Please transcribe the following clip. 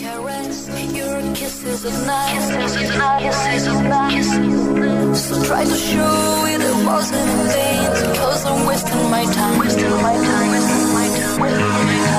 caress, your kisses at night, kisses at night. So try to show it wasn't in vain, 'cause I'm wasting my time, wasting my time, wasting my time, wasting my time.